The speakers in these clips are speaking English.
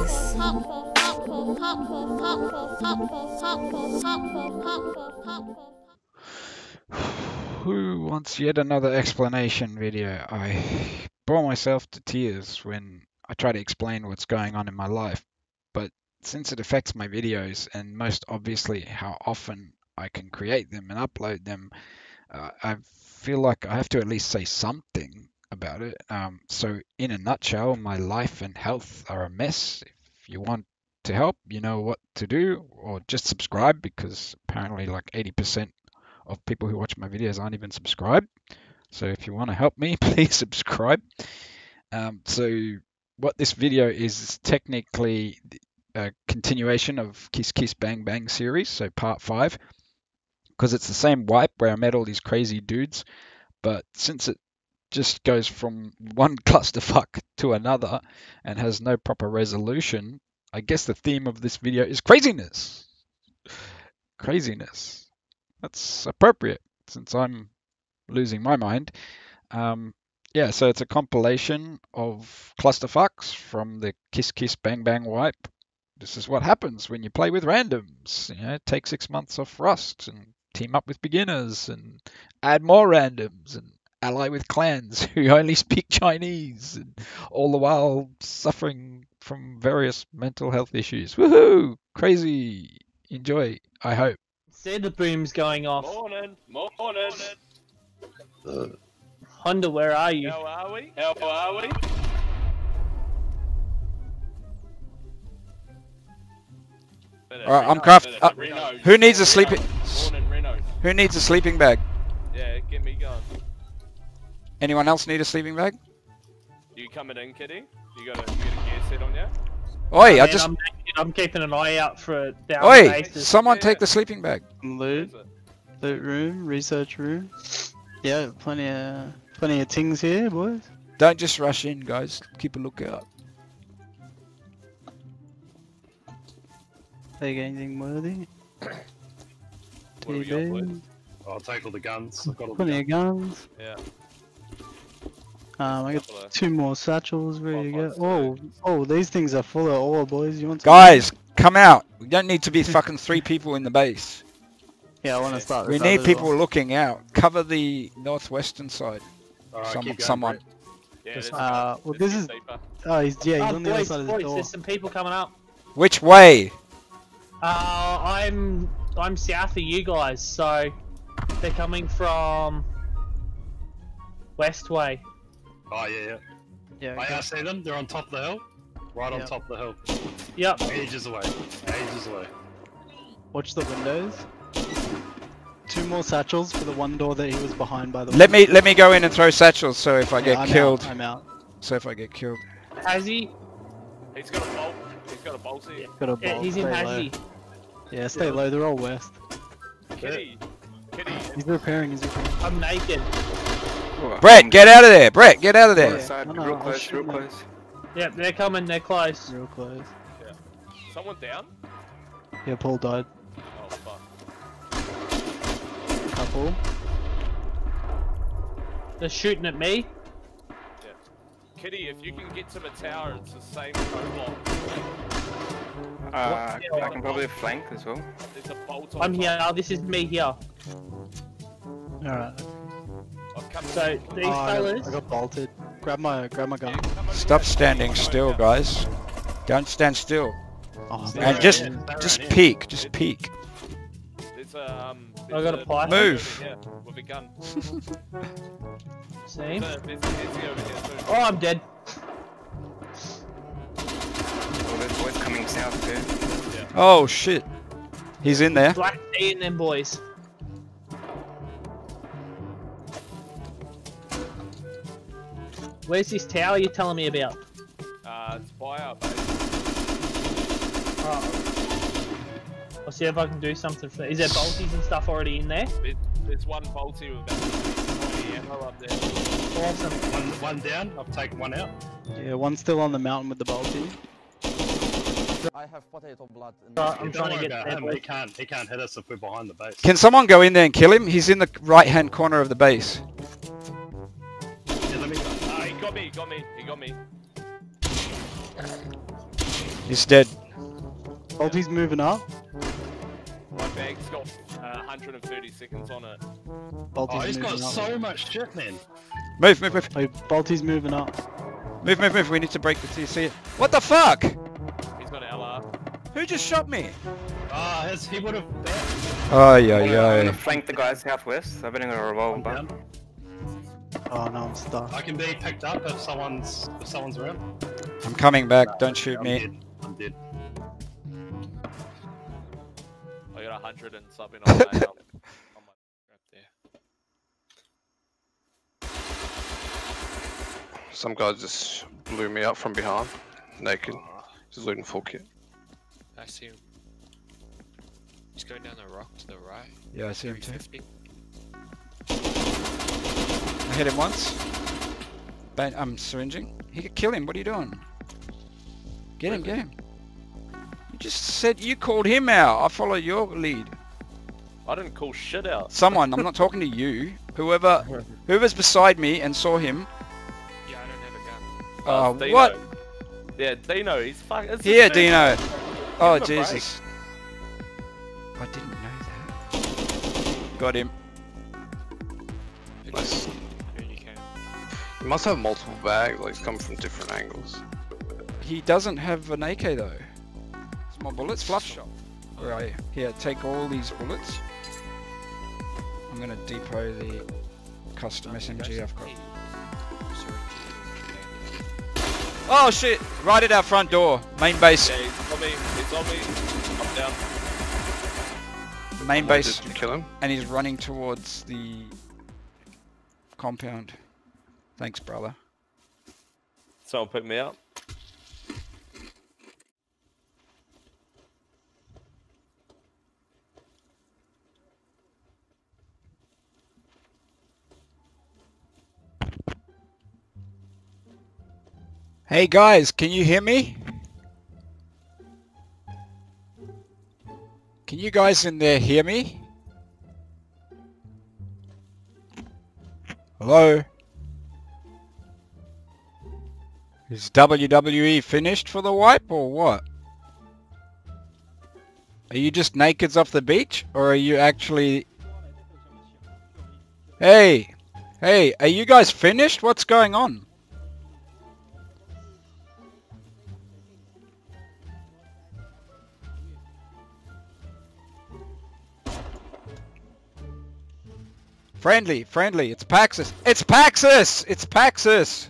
this. Who wants yet another explanation video? I bore myself to tears when I try to explain what's going on in my life, but since it affects my videos and most obviously how often I can create them and upload them, I feel like I have to at least say something about it. So in a nutshell, my life and health are a mess. If you want to help, you know what to do, or just subscribe, because apparently like 80% of people who watch my videos aren't even subscribed. So if you want to help me, please subscribe. So what this video is technically a continuation of Kiss Kiss Bang Bang series, so part 5, because it's the same wipe where I met all these crazy dudes, but since it just goes from one clusterfuck to another and has no proper resolution, I guess the theme of this video is craziness. Craziness. That's appropriate since I'm losing my mind. Yeah, so it's a compilation of clusterfucks from the Kiss Kiss Bang Bang wipe. This is what happens when you play with randoms. You know, take 6 months off Rust and team up with beginners and add more randoms and ally with clans who only speak Chinese, and all the while suffering from various mental health issues. Woohoo! Crazy. Enjoy, I hope. See the boom's going off. Morning. Honda, where are you? How are we? Alright, I'm Krafte. Who needs a sleeping? Morning, Reno. Who needs a sleeping bag? Yeah, get me going. Anyone else need a sleeping bag? You coming in, kitty? You got a gear set on you? Oi, I Man, just. I'm keeping an eye out for down Oi, bases. someone take the sleeping bag. Loot room, research room. Yeah, plenty of things here, boys. Don't just rush in, guys. Keep a lookout. Take anything worthy. What do we got, TV. boys? I'll take all the guns. I've got all the Plenty of guns. Yeah. I got Couple of- 2 more satchels ready to Five, go. Oh, these things are full of ore, boys. You want some? Guys, come out. We don't need to be fucking 3 people in the base. Yeah, I want to start. We this need up as people well. looking out. Cover the northwestern side. Alright, keep going, Someone. Yeah, this well, this is. deeper. Oh, he's on the other boys, side of the door. there's some people coming up. Which way? I'm south of you guys, so they're coming from west way. Oh, yeah. Yeah. I Okay. see them. They're on top of the hill. Right on Yep. top of the hill. Yep. Ages away. Ages away. Watch the windows. 2 more satchels for the one door that he was behind, by the way. Let me go in and throw satchels. So if I get I'm killed, Out, I'm out. so if I get killed. Has he? He's got a bolt. He's got a bolt here. Got a Yeah, bolt. he's in Stay low. Hashy. Yeah, stay low. They're all west. Kitty. He's repairing. I'm naked. Brett, get out of there. Brett, get out of there. Yeah. No, real I'll close, shoot real them. close. Yep, they're coming. They're close. Real close. Someone down? Yeah, Paul died. Oh, fuck. Couple. They're shooting at me. Kitty, if you can get to the tower, it's the same co-block. I can probably flank as well. There's a bolt on I'm top. here. This is me here. Alright. I've come So these I fellas. got bolted. Grab my gun. Stop standing still, guys. Don't stand still. Oh, And man. just peek. Just peek. There's I got a pipe. Move. Yeah, with a gun. See? There's a Hezzy over here too. Oh, I'm dead. Oh, there's boys coming south too. Oh shit. He's in there. Black T and them boys. Where's this tower you're telling me about? It's by our base. Oh. I'll see if I can do something for. Is there bolties and stuff already in there? There's one bolty with about 20 ammo up there. Awesome. One down. I've taken one out. Yeah, one's still on the mountain with the bolty. I have potato blood. In I'm Don't trying to worry get about there, him. boys. He can't hit us if we're behind the base. Can someone go in there and kill him? He's in the right-hand corner of the base. Yeah, let me go. He got me. He's dead. Bolty's moving up. My bag's got 130 seconds on it. Bolty's Oh, he's got moving up. so much shit, man. Move, move, move. Oh, Bolty's moving up. Move, move, move. We need to break the TC. What the fuck? He's got LR. Who just shot me? Ah, he would have. Oh, yeah, I'm yeah. gonna flank the guy southwest. I've been got a revolver. Down. Oh no, I'm stuck. I can be picked up if someone's around. I'm coming back. Don't shoot I'm me. dead. I'm dead. I got 100 and something on my on my right there. Some guy just blew me up from behind, naked. He's looting full kit. I see him. He's going down the rock to the right. Yeah, I see him too. 350. I hit him once. Bang, I'm syringing. He could kill him. What are you doing? Get him, get him. You just said you called him out. I follow your lead. I didn't call shit out. Someone, I'm not talking to you. Whoever's beside me and saw him. Yeah, I don't have a gun. Dino. What? Yeah, Dino. He's fucking. Here, Dino. Oh, Give him a Jesus. I didn't know that. Got him. Nice. Really can. He must have multiple bags, like he's coming from different angles. He doesn't have an AK though. It's my bullets. Fluff shot. Where are you? Here, take all these bullets. I'm gonna depot the custom SMG I've got. Oh shit! Right at our front door. Main base. Yeah, he's on me. He's on me. I'm down. Main base. Did you kill him? And he's running towards the compound. Thanks, brother. Someone pick me up. Hey guys, can you hear me? Can you guys in there hear me? Hello? Is WWE finished for the wipe or what? Are you just nakeds off the beach or are you actually... Hey! Hey, are you guys finished? What's going on? Friendly, friendly, it's Paxus. It's Paxus! It's Paxus!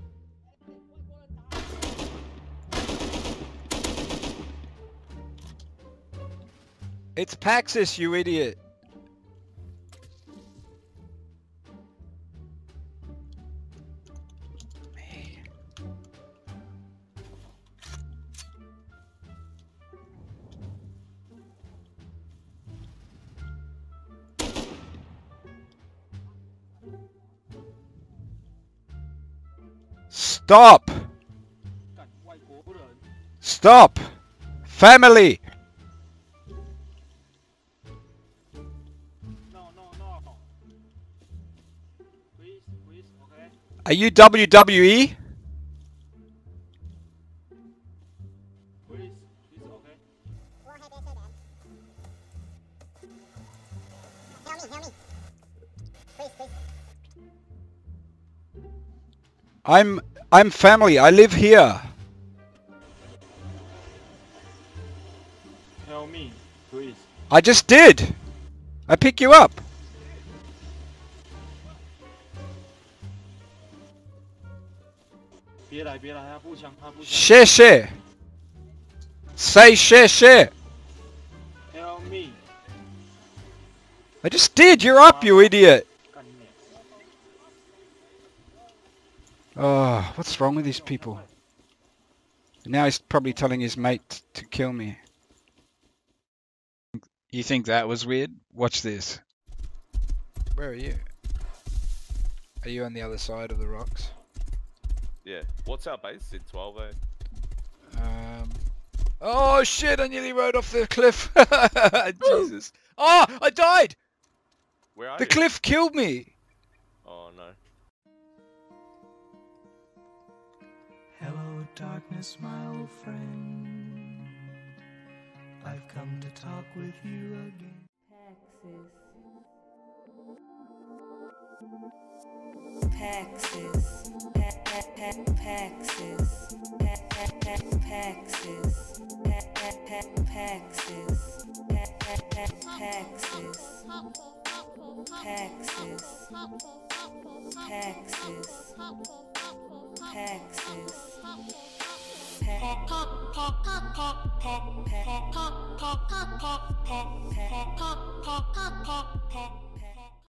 It's Paxus, you idiot. Stop! Stop! Family! Are you WWE? I'm family. I live here. Help me, please. I just did. I pick you up. Share, share. Say share, share. Help me. I just did. You're up, you idiot. Oh, what's wrong with these people? Now he's probably telling his mate to kill me. You think that was weird? Watch this. Where are you? Are you on the other side of the rocks? Yeah. What's our base? It's 12, eh? Oh shit! I nearly rode off the cliff. Jesus. Oh, I died. Where are The you? cliff killed me. Oh no. Hello darkness, my old friend. I've come to talk with you again. Paxus. Paxus. Paxus. Paxus. Paxus. Paxus. Paxus. Paxus.